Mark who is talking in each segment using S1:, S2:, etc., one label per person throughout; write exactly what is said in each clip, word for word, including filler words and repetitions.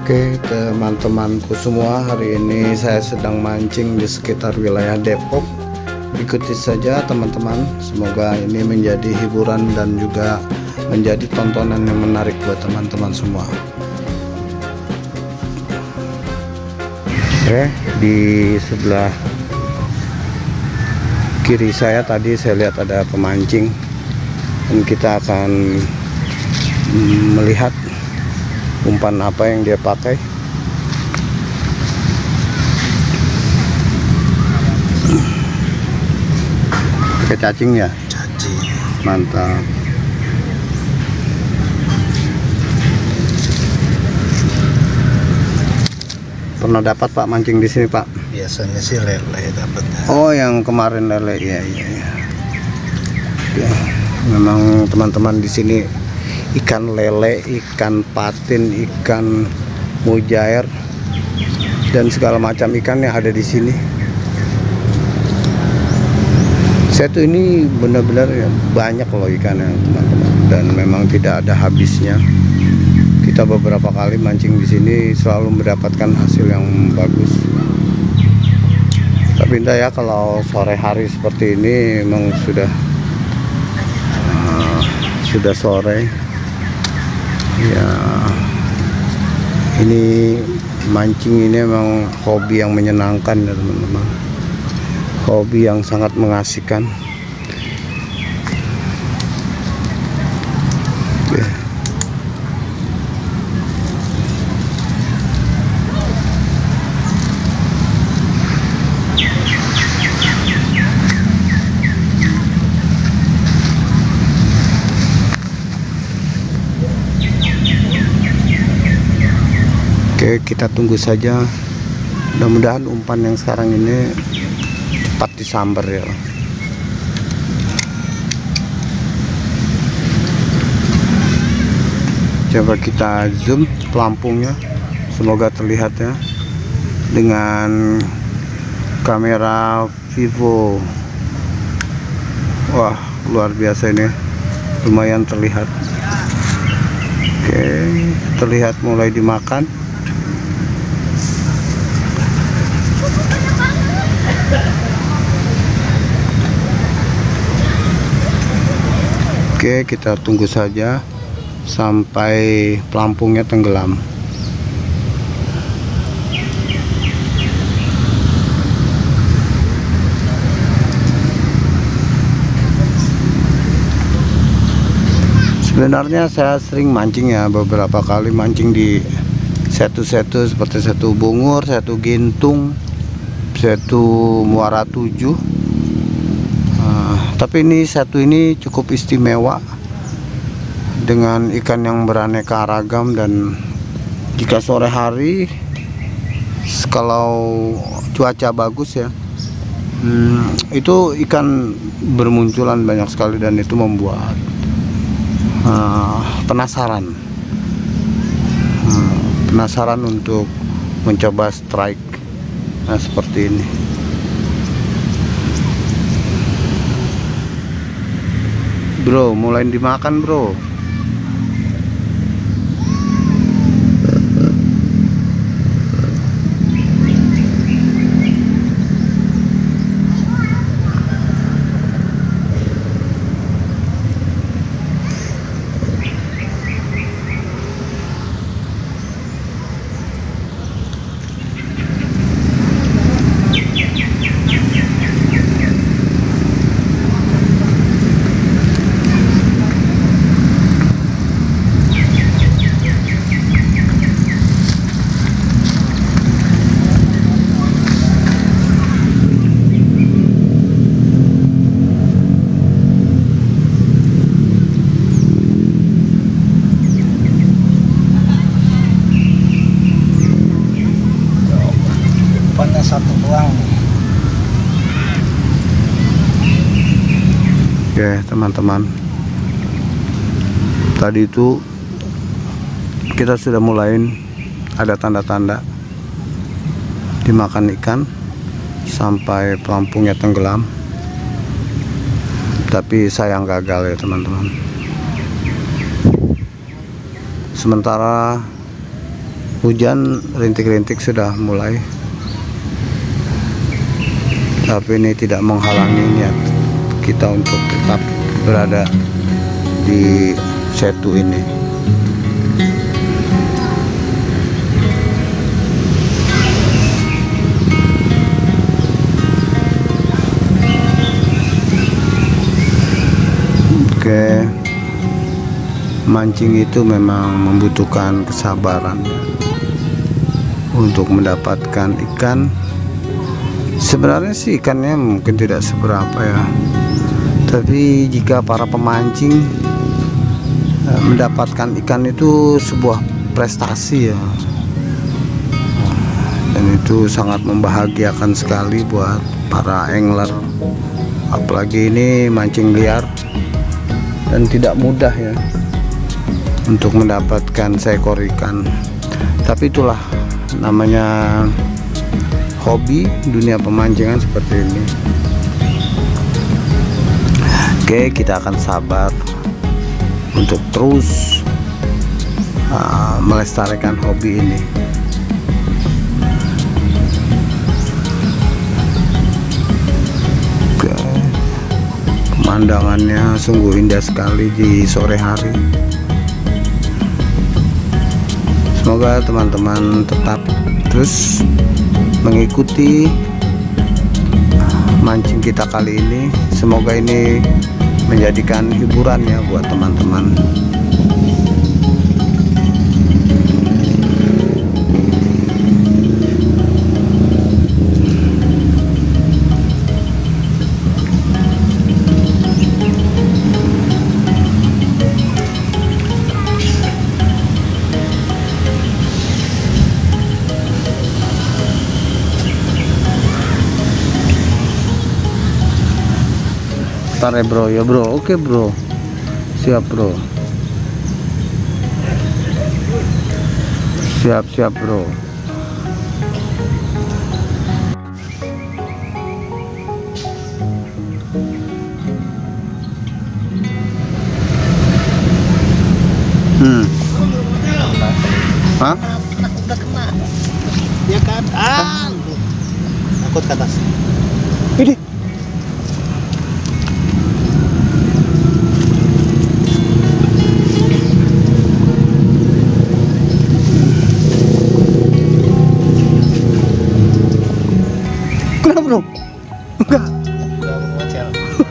S1: Oke teman-temanku semua, hari ini saya sedang mancing di sekitar wilayah Depok. Ikuti saja teman-teman, semoga ini menjadi hiburan dan juga menjadi tontonan yang menarik buat teman-teman semua. Oke, di sebelah kiri saya tadi saya lihat ada pemancing, dan kita akan melihat umpan apa yang dia pakai. Pakai cacing ya?
S2: Cacing.
S1: Mantap. Pernah dapat Pak mancing di sini Pak?
S2: Biasanya sih lele dapat.
S1: Oh, yang kemarin lele ya, iya ya. Ya, memang teman-teman di sini ikan lele, ikan patin, ikan mujair, dan segala macam ikan yang ada di sini. Saya tuh ini benar-benar ya, banyak loh ikannya teman-teman, dan memang tidak ada habisnya. Kita beberapa kali mancing di sini selalu mendapatkan hasil yang bagus. Tapi entah ya, kalau sore hari seperti ini memang sudah uh, sudah sore. Ya, ini mancing ini memang hobi yang menyenangkan ya teman-teman, hobi yang sangat mengasihkan. Oke. Oke, kita tunggu saja. Mudah-mudahan umpan yang sekarang ini cepat disambar ya. Coba kita zoom pelampungnya, semoga terlihat ya dengan kamera Vivo. Wah, luar biasa ini, lumayan terlihat. Oke, terlihat mulai dimakan. Oke, kita tunggu saja sampai pelampungnya tenggelam. Sebenarnya saya sering mancing ya, beberapa kali mancing di setu-setu seperti setu Bungur, setu Gintung, setu Muara Tujuh. Uh, tapi ini satu ini cukup istimewa dengan ikan yang beraneka ragam, dan jika sore hari kalau cuaca bagus ya, hmm, itu ikan bermunculan banyak sekali, dan itu membuat uh, penasaran uh, penasaran untuk mencoba strike. Nah, seperti ini. Bro, mulai dimakan bro.
S2: Satu doang.
S1: Oke teman-teman, tadi itu kita sudah mulai ada tanda-tanda dimakan ikan sampai pelampungnya tenggelam, tapi sayang gagal ya teman-teman. Sementara Hujan rintik-rintik sudah mulai, tapi ini tidak menghalangi niat kita untuk tetap berada di Setu ini. Oke, mancing itu memang membutuhkan kesabaran untuk mendapatkan ikan. Sebenarnya sih ikannya mungkin tidak seberapa ya, tapi jika para pemancing eh, mendapatkan ikan itu sebuah prestasi ya, dan itu sangat membahagiakan sekali buat para angler. Apalagi ini mancing liar dan tidak mudah ya untuk mendapatkan seekor ikan, tapi itulah namanya hobi dunia pemancingan seperti ini. Oke, kita akan sabar untuk terus uh, melestarikan hobi ini. Oke, pemandangannya sungguh indah sekali di sore hari. Semoga teman-teman tetap terus mengikuti mancing kita kali ini. Semoga ini menjadikan hiburan ya buat teman-teman. Bentar ya bro, ya bro, oke bro, siap bro, siap siap bro. Hmm. Hah?
S2: Udah kena. Ya kan? Ah, takut ke atas.
S1: Ini. Kenapa bro? Enggak.
S2: Udah mengecil.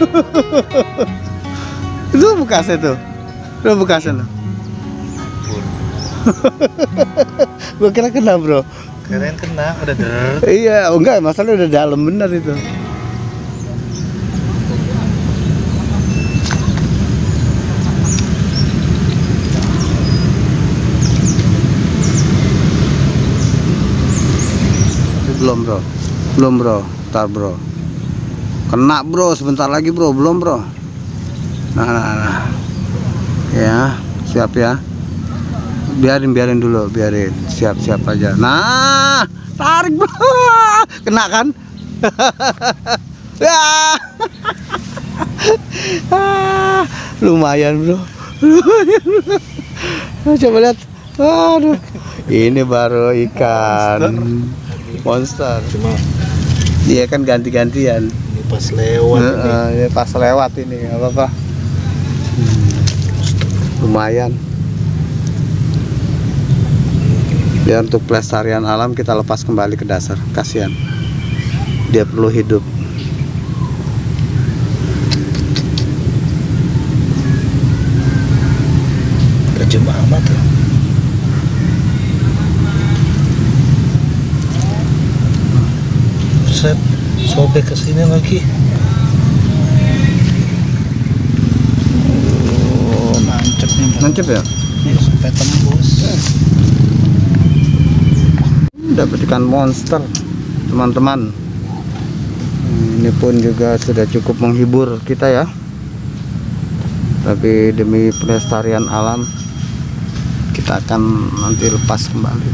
S1: Itu bekasnya tuh. Itu bekasnya tuh. Gua kira kena bro.
S2: Keren kena, udah der.
S1: Iya, oh enggak, masalahnya udah dalam bener itu. Belum bro, belum bro, ntar bro. Kena bro, sebentar lagi bro, belum bro. Nah, nah, nah. Ya, siap ya. Biarin, biarin dulu, biarin. Siap-siap aja. Nah, tarik bro. Kena kan? Ya. Ah, lumayan bro. Lumayan bro. Coba lihat. Aduh. Ini baru ikan monster.
S2: Cuma
S1: Dia kan ganti-gantian.
S2: ini pas lewat
S1: Nah,
S2: ini.
S1: uh, ini pas lewat ini nggak apa-apa. Lumayan. Biar untuk pelestarian alam kita lepas kembali ke dasar. Kasihan, dia perlu hidup.
S2: Tajam amat ya. Set, sobek ke sini lagi. Oh, nancepnya.
S1: Nancep ya?
S2: Ini sampai tembus.
S1: Dapat ikan monster, teman-teman. Ini pun juga sudah cukup menghibur kita ya. Tapi demi pelestarian alam, kita akan nanti lepas kembali.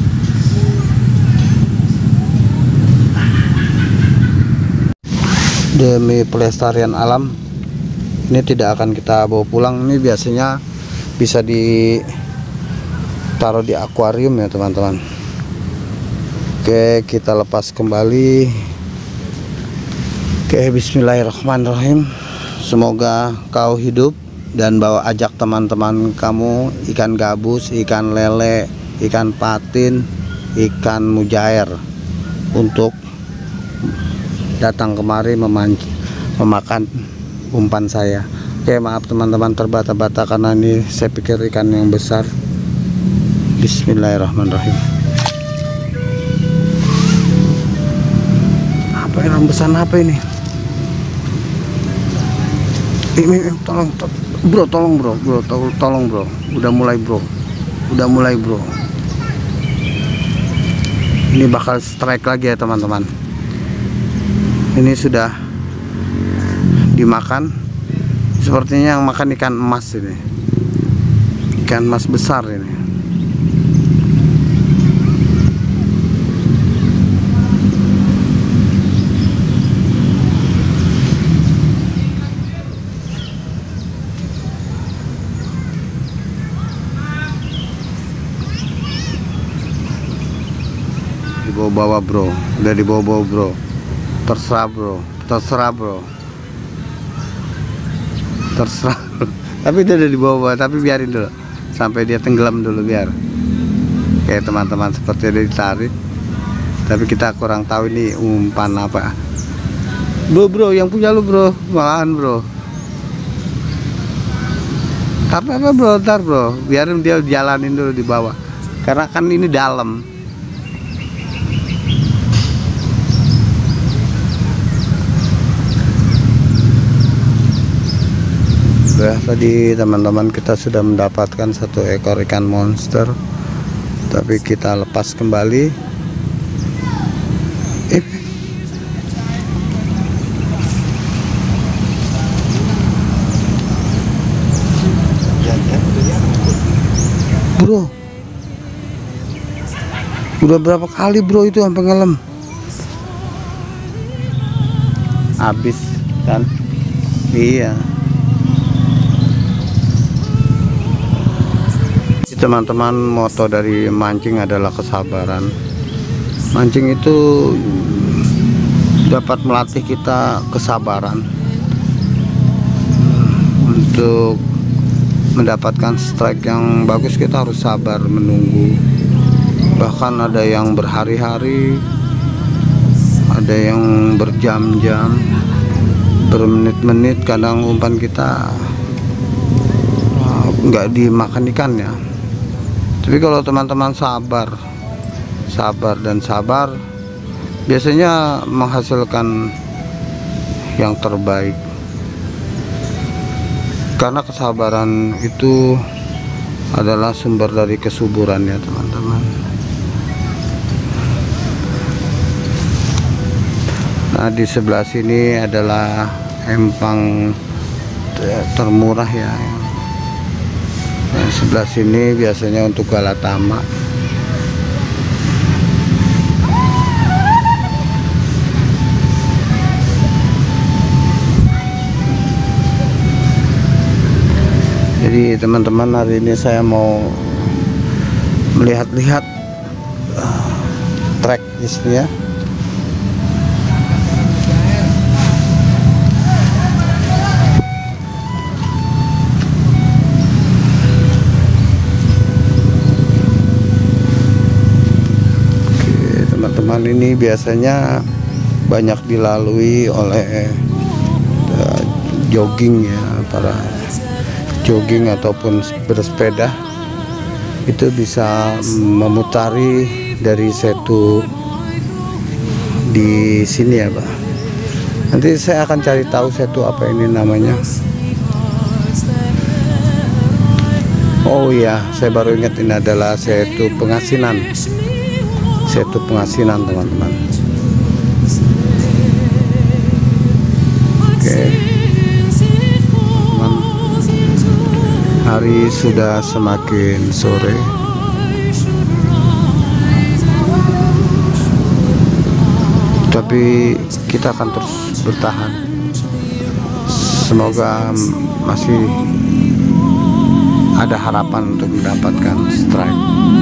S1: Demi pelestarian alam, ini tidak akan kita bawa pulang. Ini biasanya bisa ditonton taruh di akuarium ya teman-teman. Oke, kita lepas kembali. Oke, bismillahirrahmanirrahim. Semoga kau hidup dan bawa ajak teman-teman kamu, ikan gabus, ikan lele, ikan patin, ikan mujair, untuk datang kemari memancing, memakan umpan saya. Oke, maaf teman-teman terbata-bata karena ini saya pikir ikan yang besar. Bismillahirrahmanirrahim. Apa yang besar apa ini? Ini tolong, tolong bro, tolong bro, bro, tolong, tolong bro. Udah mulai bro, udah mulai bro. Ini bakal strike lagi ya teman-teman. Ini sudah dimakan. Sepertinya yang makan ikan emas ini. Ikan emas besar ini. Dibawa-bawa bro, udah dibawa-bawa bro. Terserah bro, terserah bro, terserah. Tapi dia udah dibawa-bawa, tapi biarin dulu sampai dia tenggelam dulu biar. Oke teman-teman, seperti dia ditarik, tapi kita kurang tahu ini umpan apa. Bro bro, yang punya lu bro, malahan bro. Tapi apa bro, ntar bro, biarin dia jalanin dulu di bawah, karena kan ini dalam. Ya, tadi teman-teman kita sudah mendapatkan satu ekor ikan monster, tapi kita lepas kembali. Eh. Bro, udah berapa kali bro itu sampai ngelem? Habis kan? Iya. Teman-teman, moto dari mancing adalah kesabaran. Mancing itu dapat melatih kita kesabaran untuk mendapatkan strike yang bagus. Kita harus sabar menunggu, bahkan ada yang berhari-hari, ada yang berjam-jam, bermenit-menit. Kadang umpan kita nggak dimakan ikannya. Tapi kalau teman-teman sabar, sabar dan sabar, biasanya menghasilkan yang terbaik. Karena kesabaran itu adalah sumber dari kesuburan ya teman-teman. Nah, di sebelah sini adalah empang termurah ya. Nah, sebelah sini biasanya untuk galatama. Jadi teman-teman, hari ini saya mau melihat-lihat uh, trek di sini ya. Teman-teman, ini biasanya banyak dilalui oleh uh, jogging ya, para jogging ataupun bersepeda. Itu bisa memutari dari Setu di sini ya Pak. Nanti saya akan cari tahu Setu apa ini namanya. Oh iya, saya baru ingat ini adalah Setu Pengasinan. Setu Pengasinan teman-teman. Oke, teman, hari sudah semakin sore. Tapi kita akan terus bertahan. Semoga masih ada harapan untuk mendapatkan strike.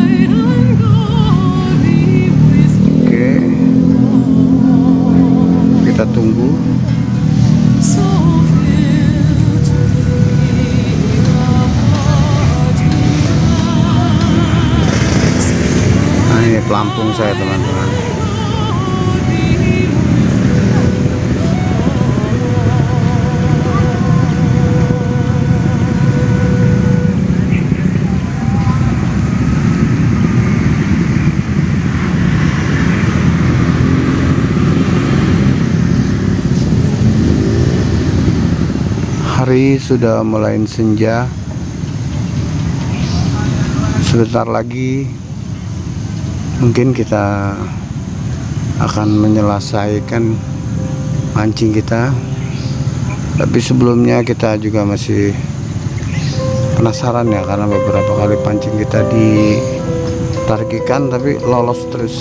S1: Oke, kita tunggu. Nah, ini pelampung saya, teman-teman. Hari sudah mulai senja. Sebentar lagi mungkin kita akan menyelesaikan mancing kita. Tapi sebelumnya kita juga masih penasaran ya, karena beberapa kali pancing kita ditarik ikan tapi lolos terus.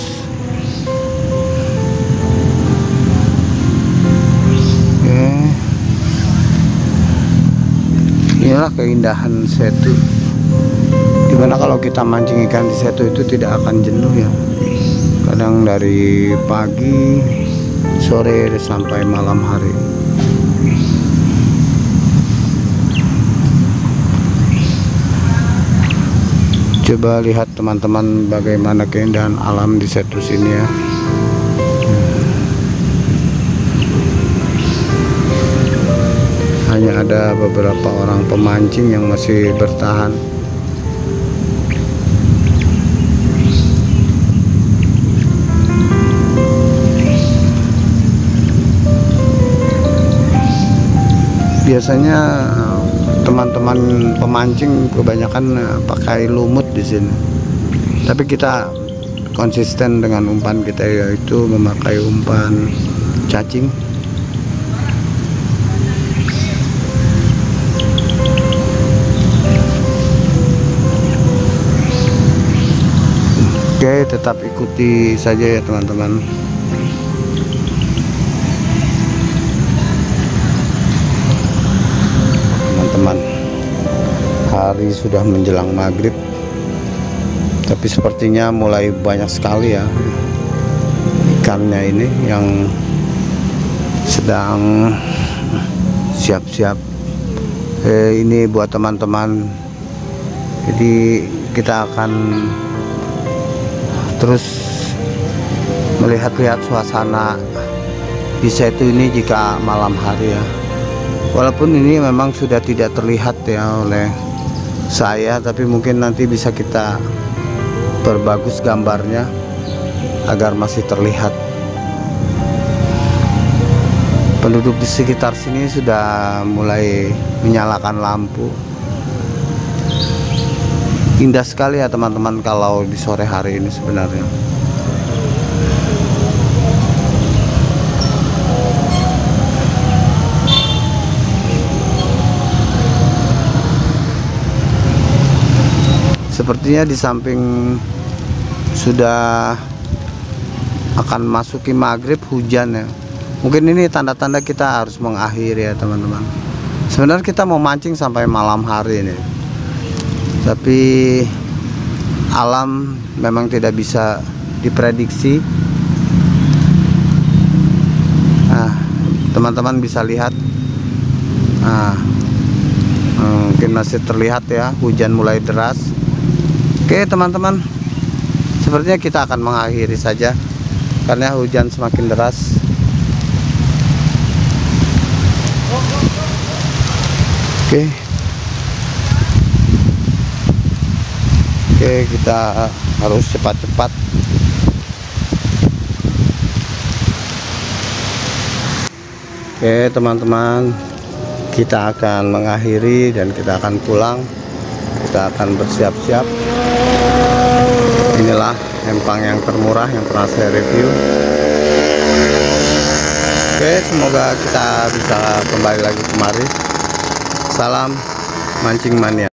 S1: Inilah keindahan Setu, dimana kalau kita mancing ikan di Setu itu tidak akan jenuh ya. Kadang dari pagi, sore sampai malam hari. Coba lihat teman-teman bagaimana keindahan alam di Setu sini ya. Hanya ada beberapa orang pemancing yang masih bertahan. Biasanya teman-teman pemancing kebanyakan pakai lumut di sini. Tapi kita konsisten dengan umpan kita, yaitu memakai umpan cacing. Oke, tetap ikuti saja ya teman-teman. Teman-teman, hari sudah menjelang maghrib, tapi sepertinya mulai banyak sekali ya ikannya ini yang sedang siap-siap. Eh, ini buat teman-teman. Jadi kita akan terus melihat-lihat suasana di Setu ini jika malam hari ya. Walaupun ini memang sudah tidak terlihat ya oleh saya, tapi mungkin nanti bisa kita perbagus gambarnya agar masih terlihat. Penduduk di sekitar sini sudah mulai menyalakan lampu. Indah sekali ya teman-teman kalau di sore hari ini sebenarnya. Sepertinya di samping sudah akan masuki maghrib, hujan ya. Mungkin ini tanda-tanda kita harus mengakhiri ya teman-teman. Sebenarnya kita mau mancing sampai malam hari ini, tapi alam memang tidak bisa diprediksi. Nah, teman-teman bisa lihat. Nah, mungkin masih terlihat ya, hujan mulai deras. Oke teman-teman, sepertinya kita akan mengakhiri saja karena hujan semakin deras. Oke. Oke, kita harus cepat-cepat. Oke teman-teman, kita akan mengakhiri dan kita akan pulang. Kita akan bersiap-siap. Inilah empang yang termurah yang pernah saya review. Oke, semoga kita bisa kembali lagi kemari. Salam mancing mania.